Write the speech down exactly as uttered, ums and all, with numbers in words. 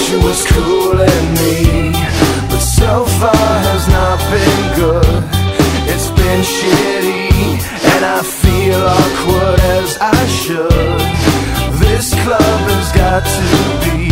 she was cooling me, but so far has not been good. It's been shitty, and I feel awkward as I should. This club has got to be